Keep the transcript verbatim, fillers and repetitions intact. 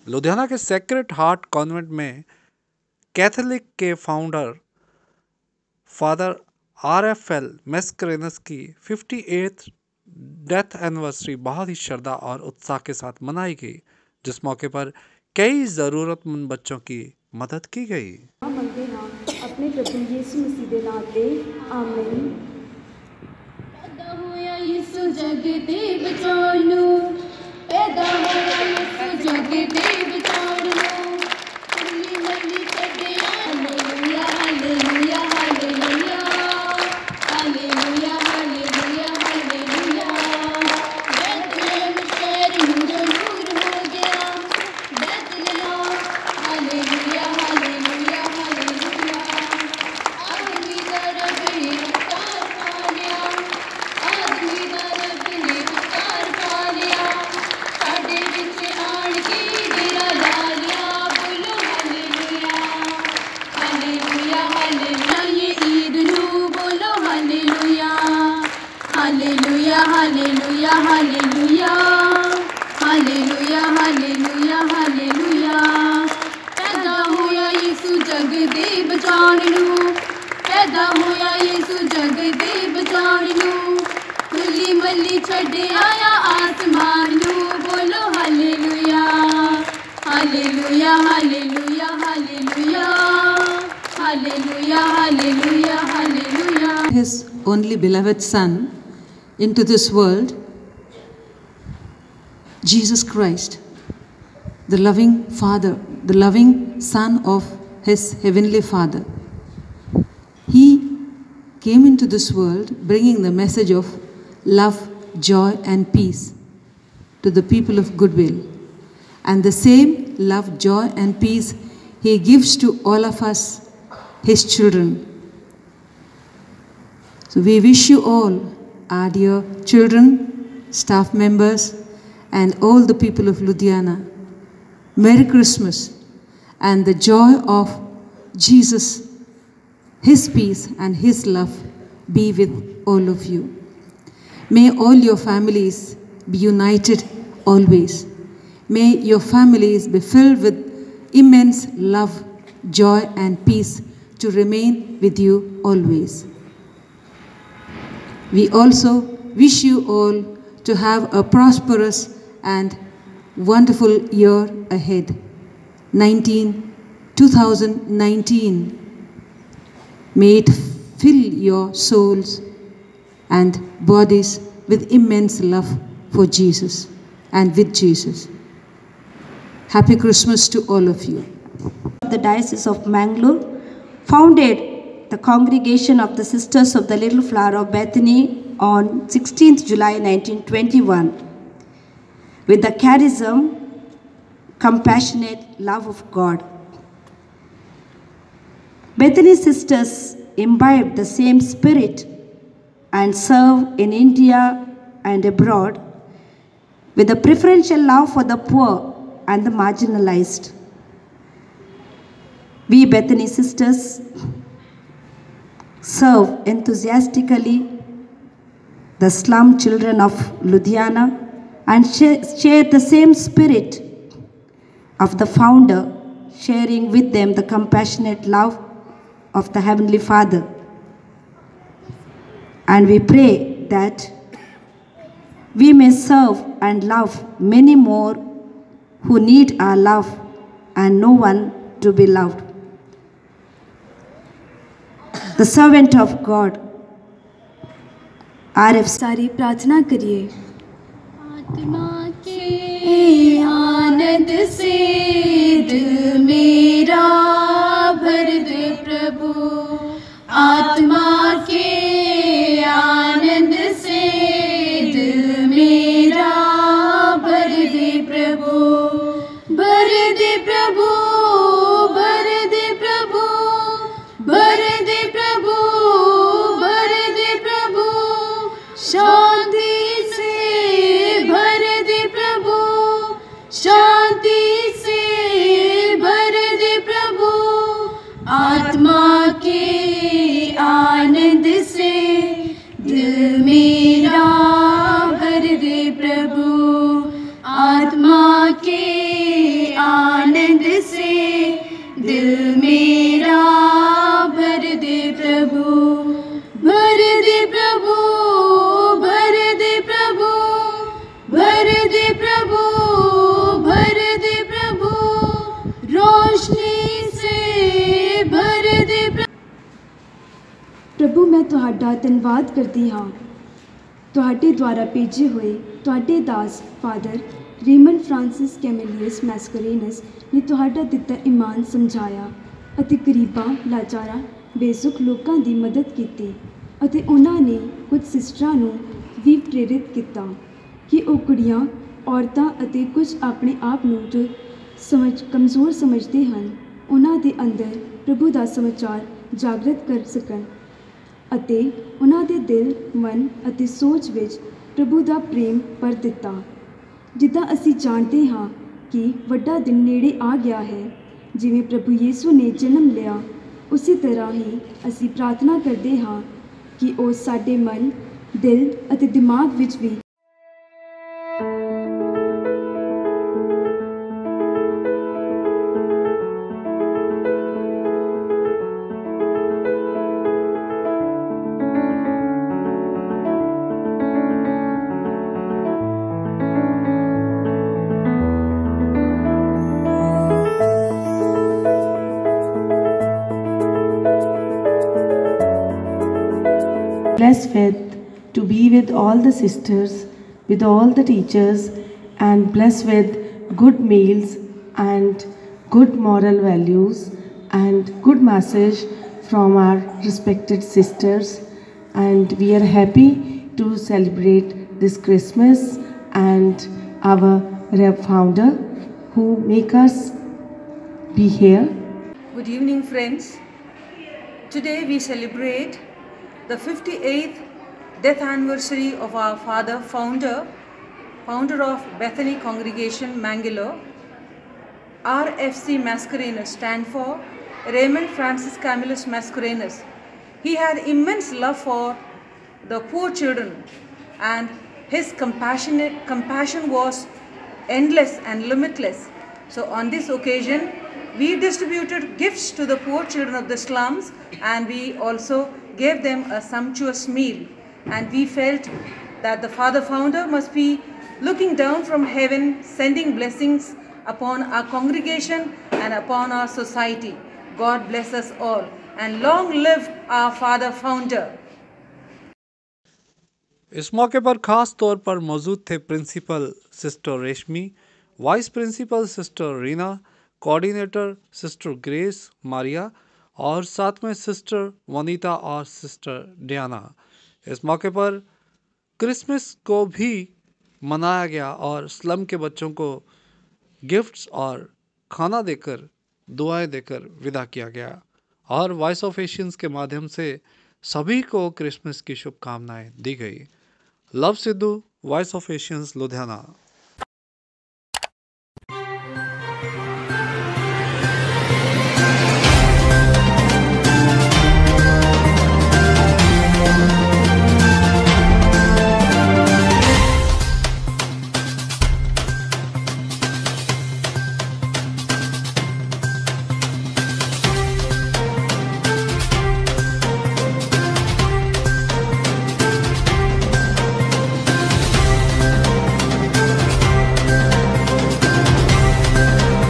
लुधियाना के Sacred Heart Convent में Catholic के founder father R F L Mascarenhas की फिफ्टी एथ डेथ एनिवर्सरी बहुत ही श्रद्धा और उत्साह के साथ मनाई गई, जिस मौके पर कई ज़रूरतमंद बच्चों की मदद की गई। मंगते हाँ अपने प्रभु यीशु मसीह दे नाम ते आमीन। पैदा होया यीशु जग दे बचाउण नूं, पैदा होया यीशु जग दे बचाउण नूं, खुली मली छड्डिया hallelujah hallelujah hallelujah hallelujah hallelujah hallelujah. बैतलहम शहर नूरो नूर हो गया, बैतलहम हालेलुया हालेलुया हालेलुया। आदमी दा रब ने अवतार पा लिया, आदमी दा रब ने अवतार पा लिया, साडे विच आण के डेरा ला लिया। बोलो हालेलुया हालेलुया हालेलुया। ये ईद नूं बोलो hallelujah hallelujah hallelujah hallelujah hallelujah hallelujah hallelujah. पैदा होया यीशु जग दे बचाउण नूं, पैदा होया यीशु जग दे बचाउण नूं, खुली मली छड्डे आया आसमान नूं। बोलो hallelujah hallelujah hallelujah hallelujah hallelujah hallelujah hallelujah. His only beloved Son into this world, Jesus Christ, the loving Father, the loving Son of His Heavenly Father. He came into this world bringing the message of love, joy, and peace to the people of goodwill. And the same love, joy, and peace He gives to all of us, His children. So we wish you all, our dear children, staff members, and all the people of Ludhiana, Merry Christmas and the joy of Jesus, His peace and His love be with all of you. May all your families be united always. May your families be filled with immense love, joy, and peace to remain with you always. We also wish you all to have a prosperous and wonderful year ahead. nineteen, twenty nineteen. May it fill your souls and bodies with immense love for Jesus and with Jesus. Happy Christmas to all of you. The Diocese of Mangalore founded the Congregation of the Sisters of the Little Flower of Bethany on sixteenth July nineteen twenty-one with the charism, compassionate love of God. Bethany Sisters imbibe the same spirit and serve in India and abroad with a preferential love for the poor and the marginalized. We Bethany Sisters serve enthusiastically the slum children of Ludhiana and share the same spirit of the founder, sharing with them the compassionate love of the Heavenly Father. And we pray that we may serve and love many more who need our love and no one to be loved. The servant of God, R F सारी प्रार्थना करिए। आत्मा के आनंद से दिल मेरा भर दे प्रभु, आत्मा के आनंद से दिल मेरा भर दे प्रभु, भर दे प्रभु, भर दे प्रभु, भर दे प्रभु, भर दे प्रभु, शांति से भर दे प्रभु, शांति से भर दे प्रभु, आत्मा के आनंद से दिल मेरा भर दे प्रभु, आत्मा के ਤੁਹਾਡਾ ਧੰਨਵਾਦ ਕਰਦੀ ਹਾਂ। ਤੁਹਾਡੇ ਦੁਆਰਾ ਭੇਜੇ ਹੋਏ ਤੁਹਾਡੇ ਦਾਸ father Raymond Francis Camillus Mascarenhas ਨੇ ਤੁਹਾਡਾ ਦਿੱਤਾ ਈਮਾਨ ਸਮਝਾਇਆ ਅਤੇ ਗਰੀਬਾਂ ਲਾਚਾਰਾਂ ਬੇਸੁੱਖ ਲੋਕਾਂ ਦੀ ਮਦਦ ਕੀਤੀ ਅਤੇ ਉਹਨਾਂ ਨੇ ਕੁਝ ਸਿਸਟਰਾਂ ਨੂੰ ਵੀ ਪ੍ਰੇਰਿਤ ਕੀਤਾ ਕਿ ਉਹ ਕੁੜੀਆਂ ਔਰਤਾਂ ਅਤੇ ਕੁਝ ਆਪਣੇ ਆਪ ਨੂੰ ਜੋ ਸਮਝ ਕਮਜ਼ੋਰ ਸਮਝਦੇ ਹਨ ਉਹਨਾਂ ਦੇ ਅੰਦਰ ਪ੍ਰਭੂ ਦਾ ਸਮਾਚਾਰ ਜਾਗਰਤ ਕਰ ਸਕਣ ਅਤੇ ਉਹਨਾਂ ਦੇ ਦਿਲ ਮਨ ਅਤੇ ਸੋਚ ਵਿੱਚ ਪ੍ਰਭੂ ਦਾ ਪ੍ਰੇਮ ਭਰ ਦਿੱਤਾ। ਜਿੱਦਾਂ ਅਸੀਂ ਜਾਣਦੇ ਹਾਂ ਕਿ ਵੱਡਾ ਦਿਨ ਨੇੜੇ ਆ ਗਿਆ ਹੈ, ਜਿਵੇਂ ਪ੍ਰਭੂ ਯੀਸ਼ੂ ਨੇ ਜਨਮ ਲਿਆ ਉਸੇ ਤਰ੍ਹਾਂ ਹੀ ਅਸੀਂ ਪ੍ਰਾਰਥਨਾ ਕਰਦੇ ਹਾਂ ਕਿ ਉਹ ਸਾਡੇ ਮਨ ਦਿਲ ਅਤੇ ਦਿਮਾਗ ਵਿੱਚ ਵੀ blessed with to be with all the sisters, with all the teachers, and blessed with good meals and good moral values and good message from our respected sisters. And we are happy to celebrate this Christmas and our Rev founder who make us be here. Good evening, friends. Today we celebrate the fifty-eighth death anniversary of our father founder, founder of Bethany Congregation, Mangalore. R F C Mascarenhas stand for Raymond Francis Camillus Mascarenhas. He had immense love for the poor children, and his compassionate compassion was endless and limitless. So on this occasion, we distributed gifts to the poor children of the slums, and we also gave them a sumptuous meal. And we felt that the father founder must be looking down from heaven, sending blessings upon our congregation and upon our society. God bless us all, and long live our father founder. इस मौके पर खास तौर पर मौजूद थे principal sister Reshmi, vice principal sister Reena, coordinator sister Grace Maria और साथ में सिस्टर वनीता और सिस्टर डियाना। इस मौके पर क्रिसमस को भी मनाया गया और स्लम के बच्चों को गिफ्ट्स और खाना देकर दुआएं देकर विदा किया गया और वॉइस ऑफ एशियंस के माध्यम से सभी को क्रिसमस की शुभकामनाएं दी गई। Luv Sidhu, voice of Asians, Ludhiana.